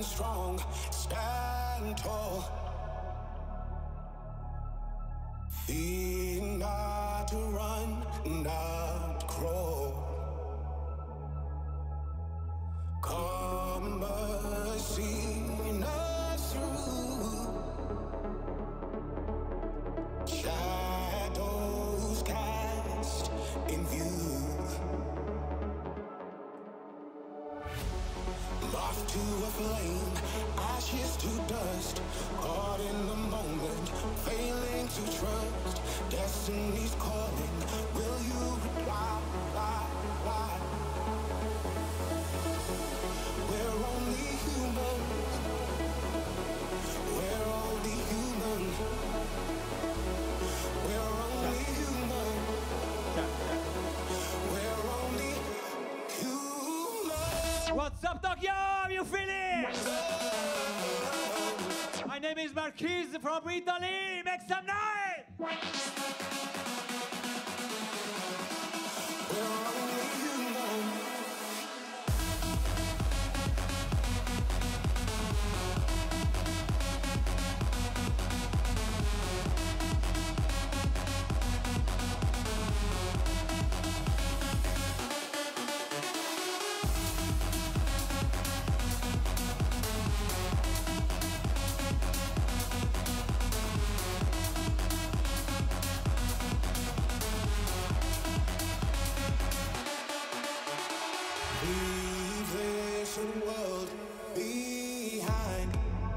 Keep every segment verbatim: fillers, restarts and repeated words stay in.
strong, stand tall. Fear not to run, not crawl. Come seeing us through. Shadows cast in view. Moth to a flame, ashes to dust. Caught in the moment, failing to trust. Destiny's calling, will you reply, reply, reply? We're only human. We're only human. We're only human. We're only human. What's up, Tokyo? How you feeling? My name is Marquise from Italy. Make some noise. We're only human. World behind.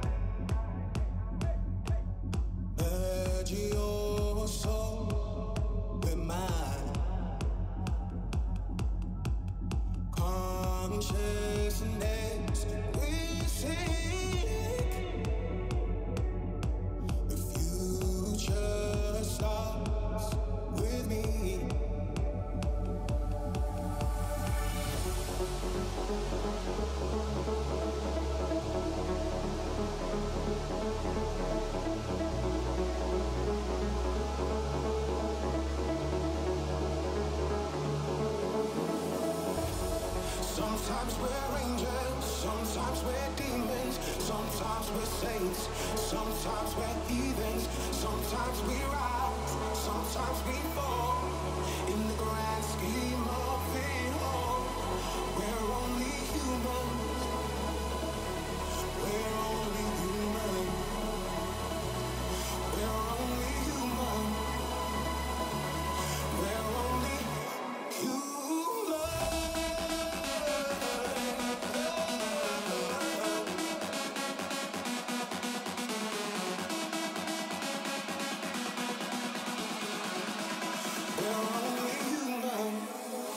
Merge your soul with mine. Consciousness we seek. The future starts with me. Sometimes we're angels, sometimes we're demons, sometimes we're saints, sometimes we're heathens, sometimes we rise, sometimes we fall. In the grand scheme of it all, we're only human. We're only human. We're only human. We're only human. We're only human.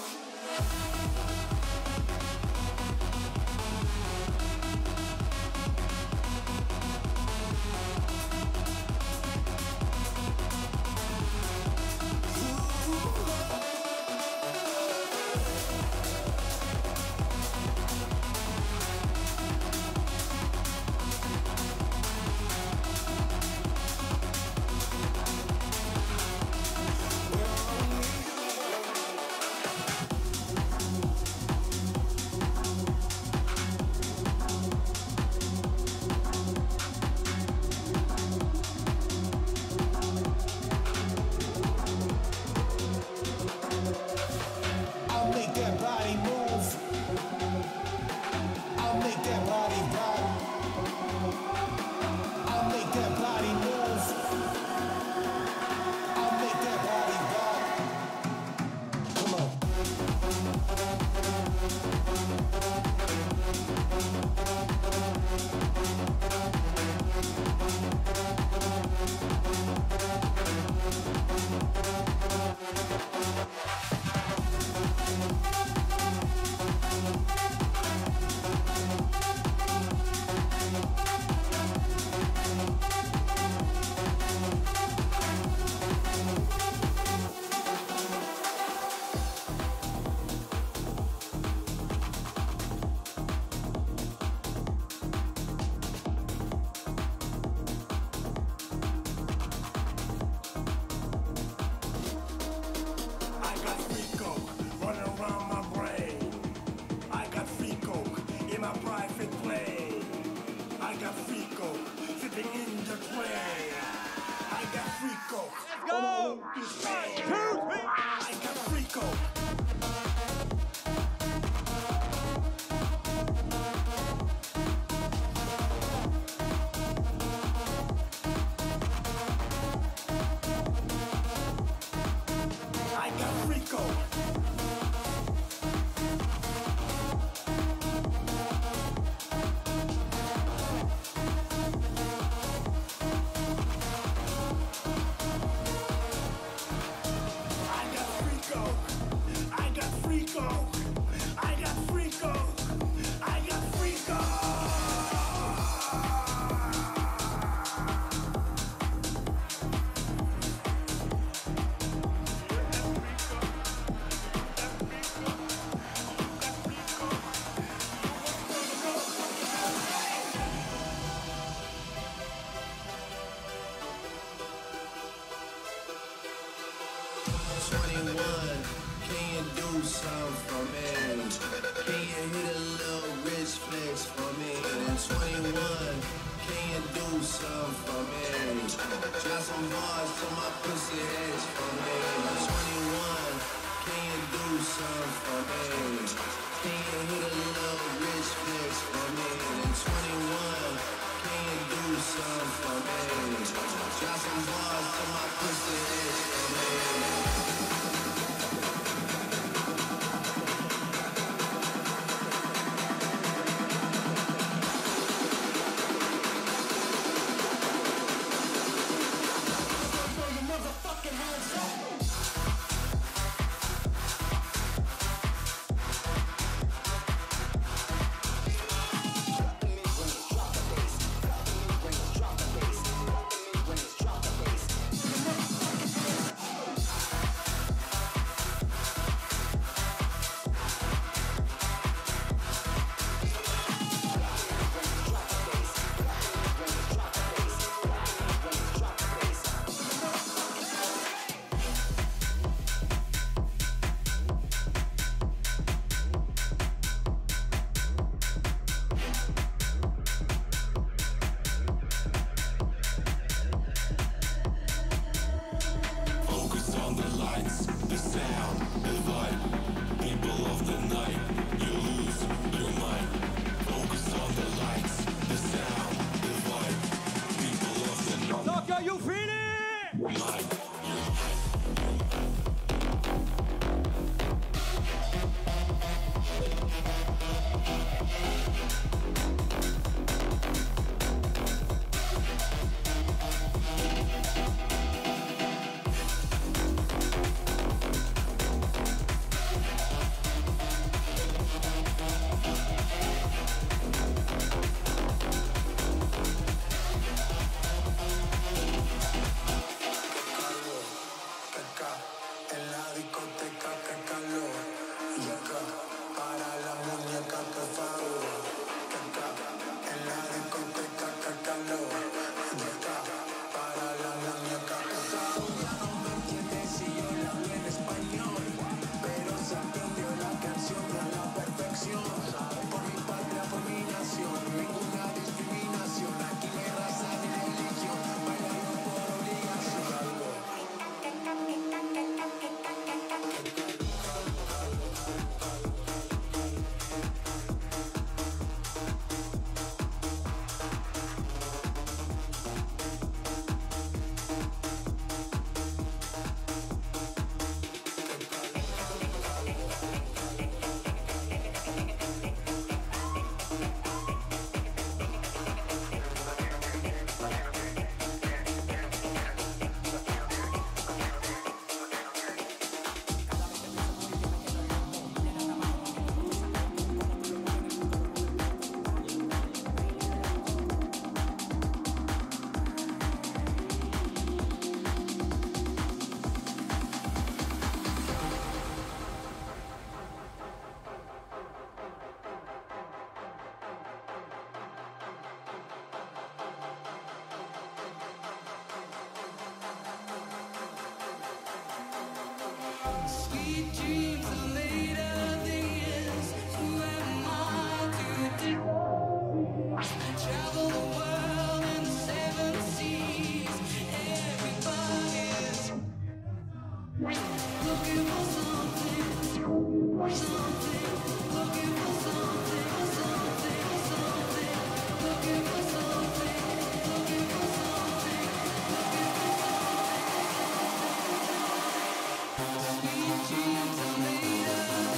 pussy hits for me. twenty-one, can you do something for me? Can you hit a little rich flex for me? Then twenty-one, can you do something for me? Drop some bars to my pussy hits for me. Sweet dreams are made of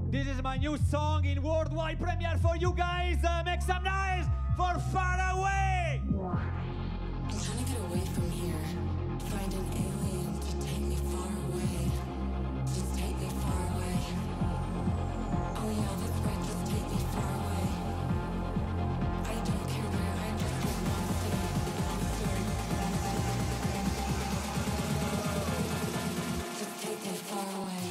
This is my new song in worldwide premiere for you guys. Uh, make some noise for Far Away. I'm trying to get away from here. Find an alien to take me far away. Just take me far away. Oh yeah, that's right, just take me far away. I don't care where, I just want one thing, one thing, one thing. Just take me far away.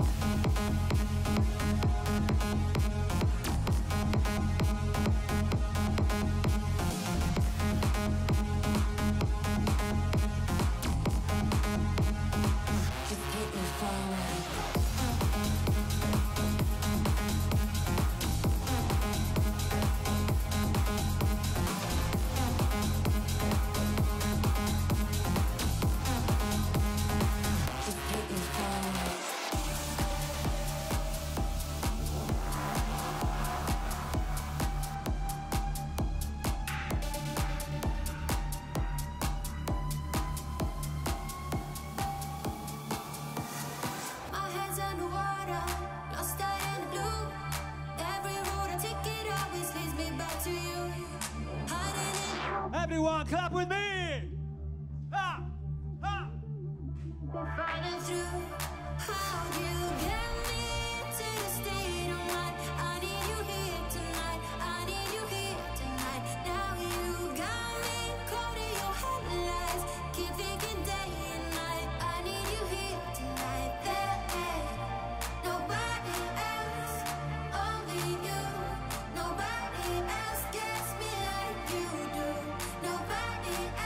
Everyone, clap with me! Ah! Ah! Fighting through, how you get me into the state of mind. I need you here tonight, I need you here tonight. Now you got me caught in your headlights, keep thinking day and night. I need you here tonight, there ain't nobody else, only you. Nobody else gets me like you do. Nobody else.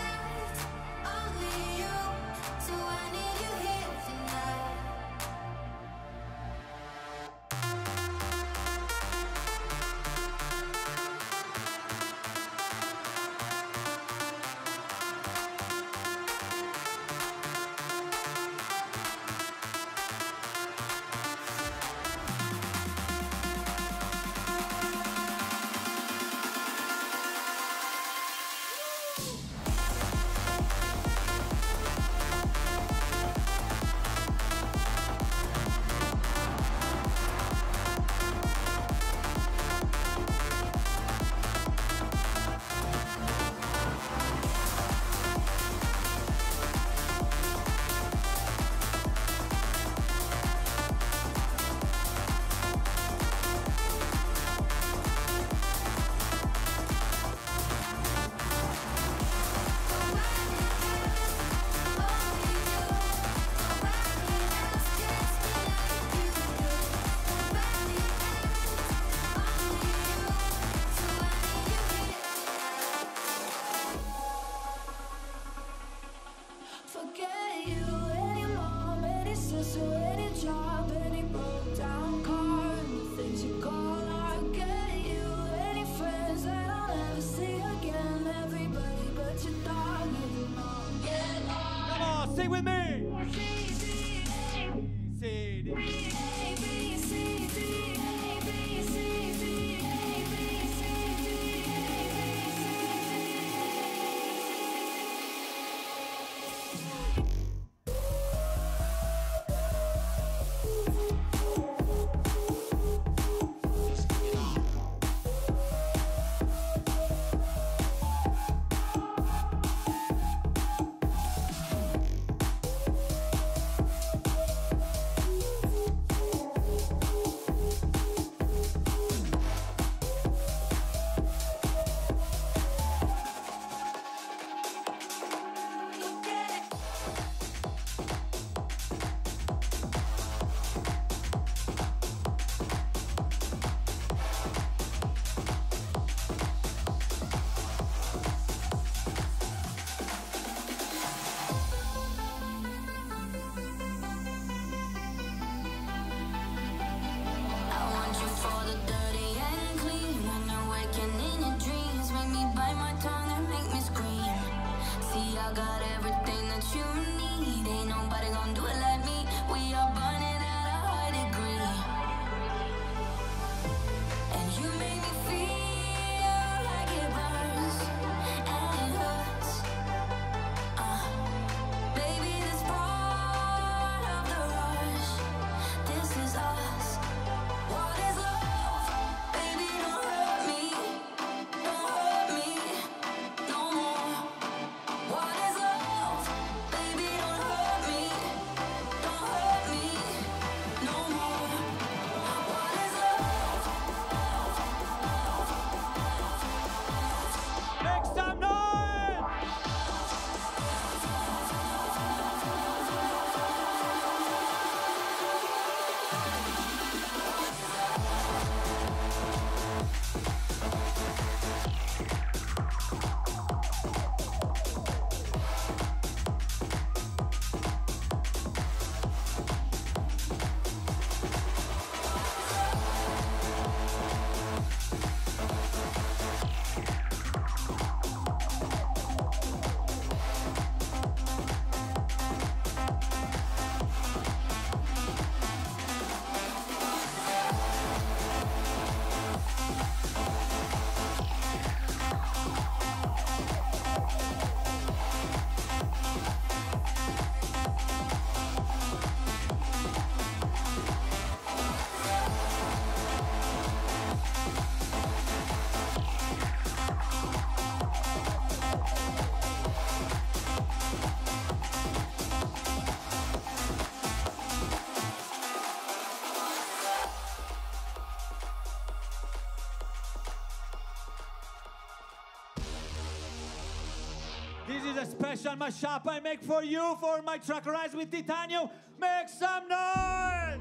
This is a special mashup I make for you for my track Rise with Titanium. Make some noise!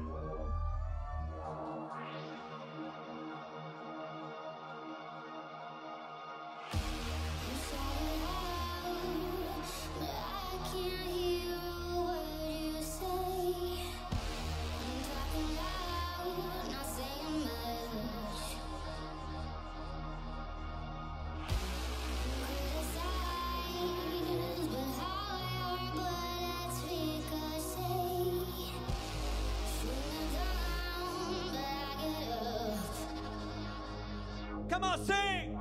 Come on, sing!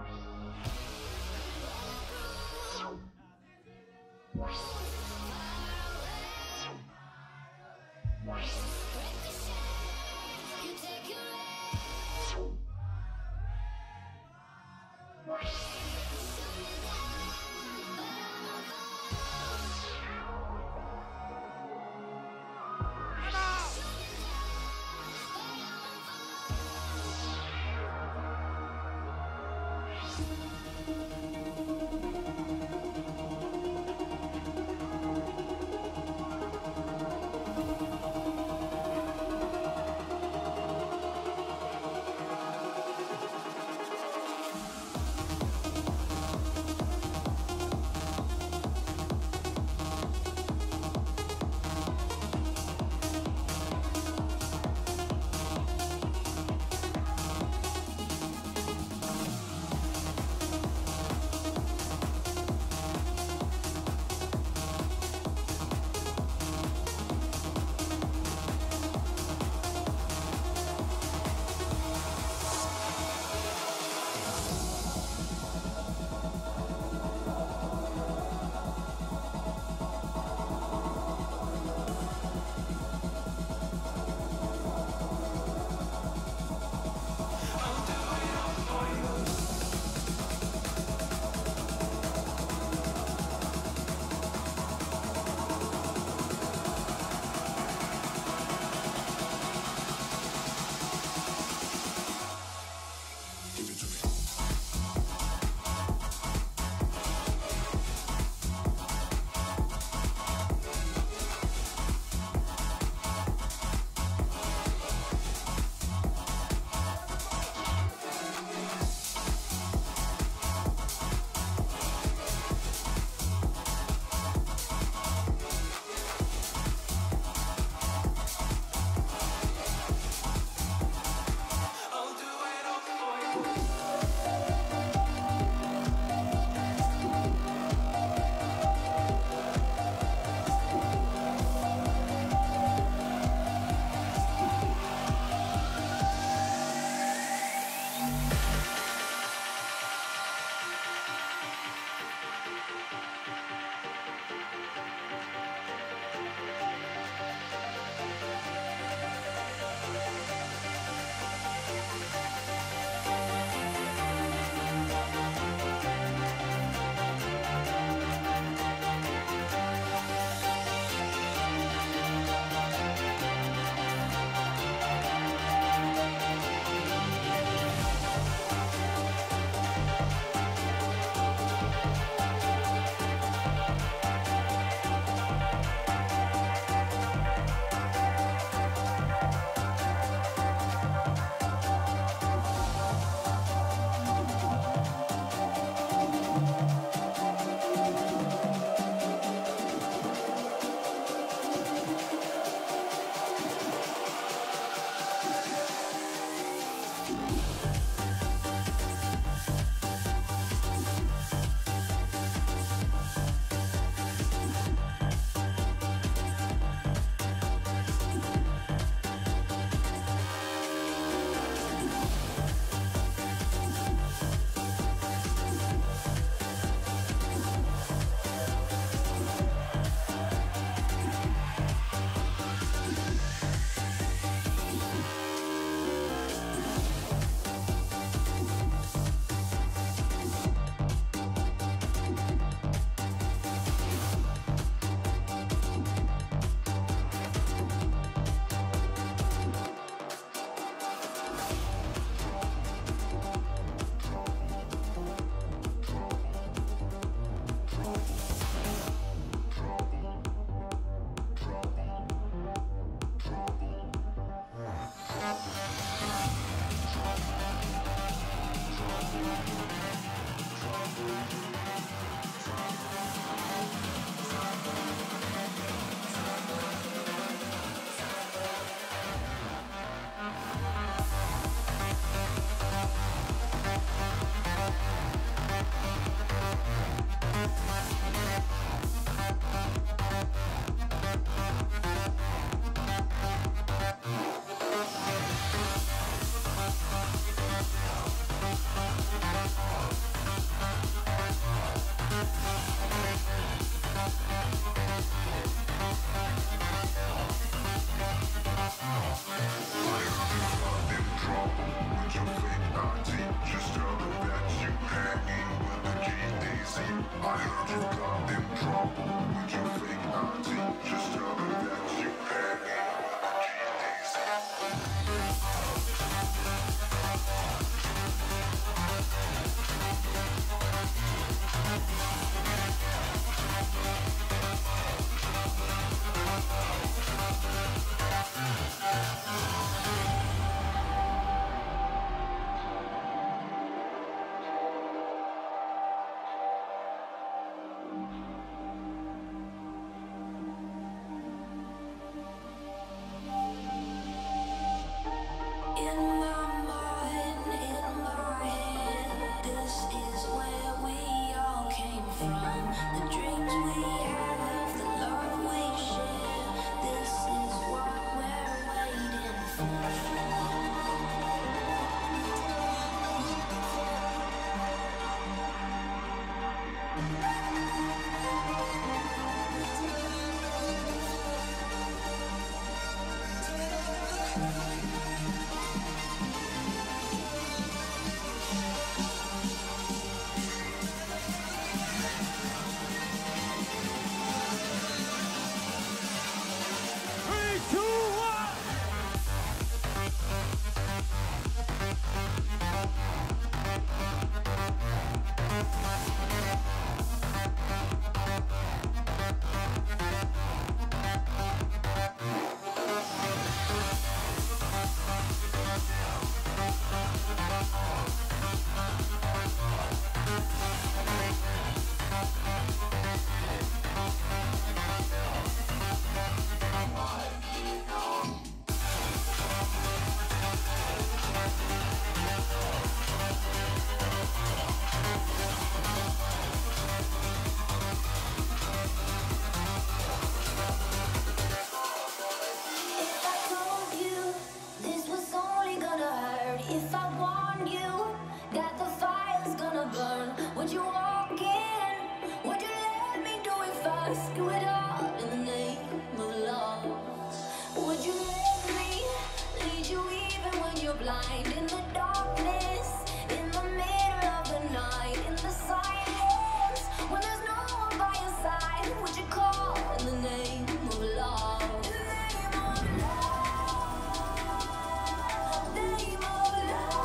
Name of love.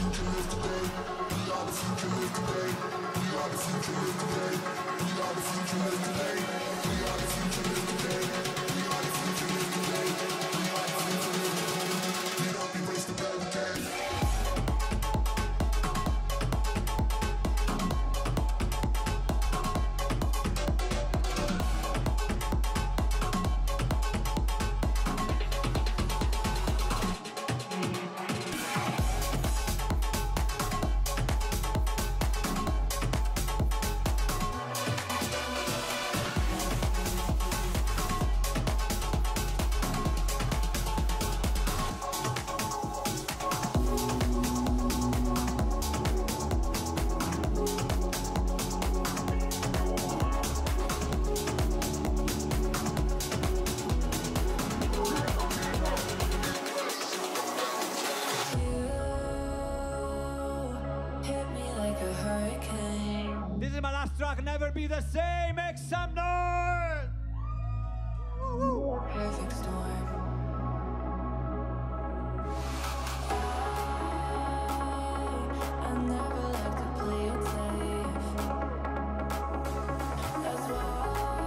Never be the same. Make some noise. Perfect storm. I never like to play it safe. That's why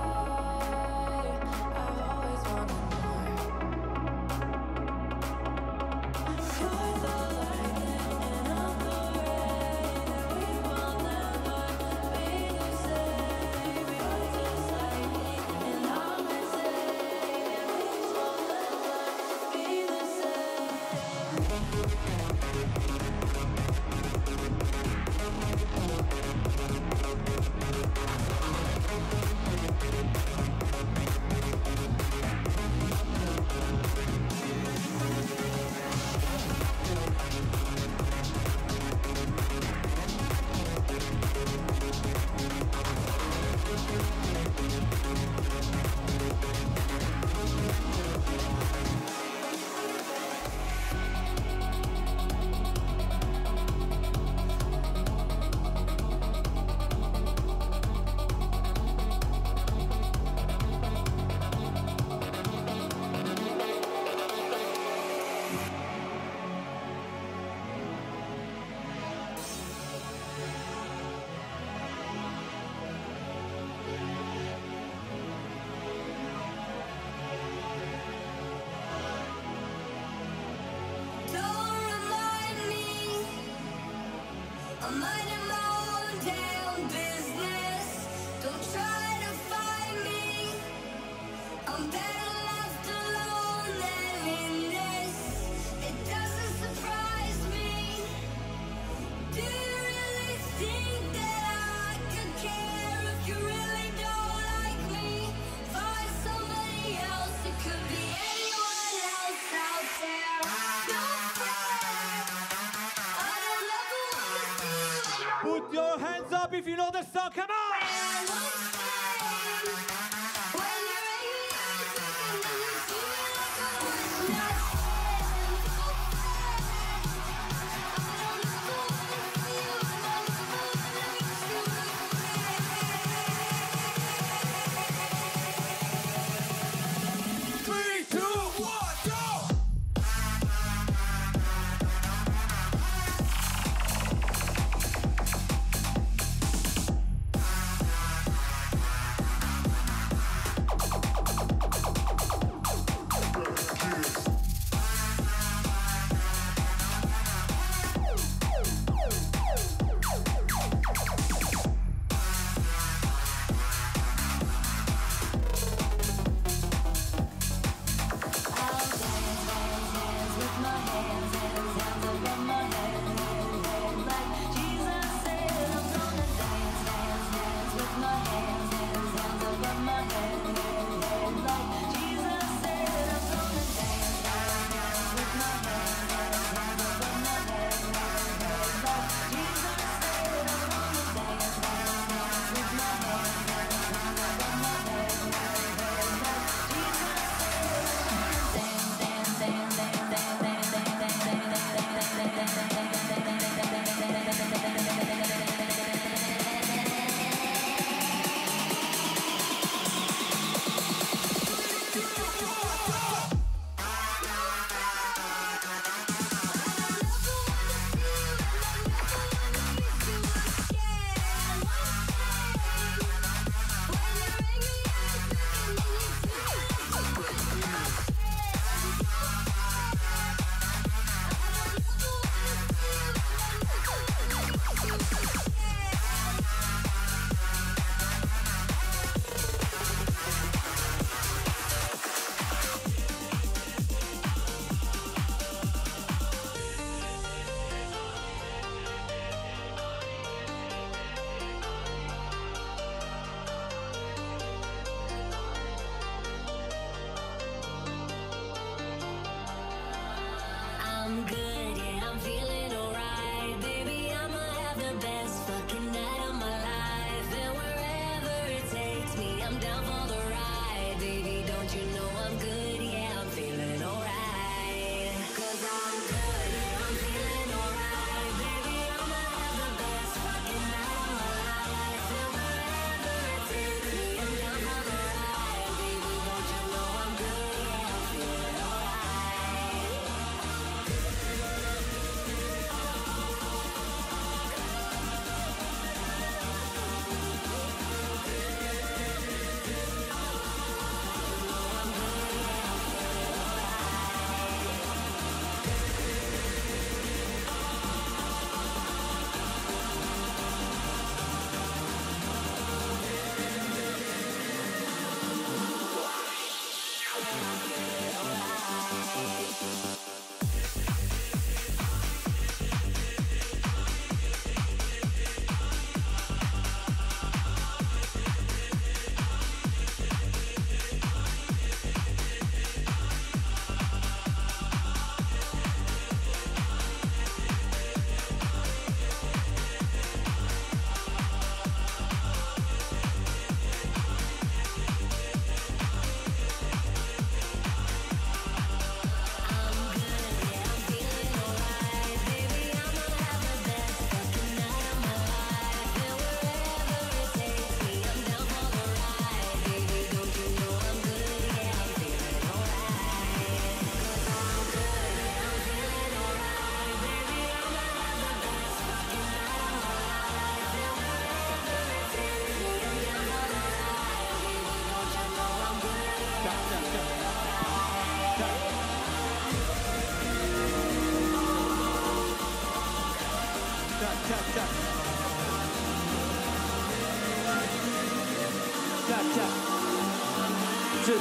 I've always wanted more. You're the lightning and I'm the rain, and we will never be the same. You're just lightning and I'm insane, and we will never be the same. Don't remind me, I'm minding my own damn business. Don't try to find me, I'm better left alone than in this. It doesn't surprise me. Do you really think that I could care if you really don't like me? Find somebody else, it could be anyone else out there. Don't care, I don't ever wanna see you. Put your hands up if you know the song. Come on. I won't stay. When you're angry, I'm thinking that you see me like I was nothing. Don't care, I don't ever wanna see you, and I never makes you look Three, two, one, go. Check, check. Check, check. Two.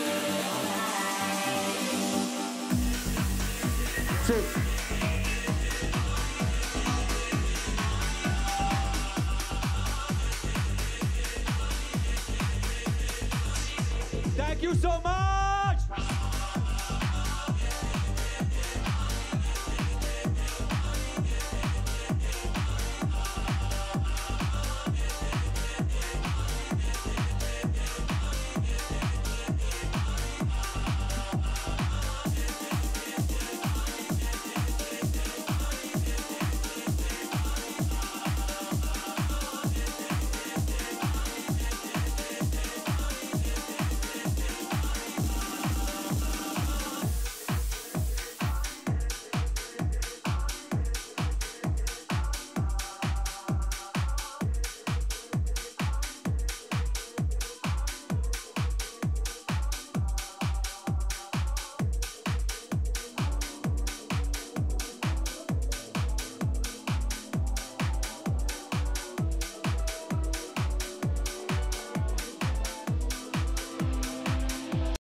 Two. Thank you so much.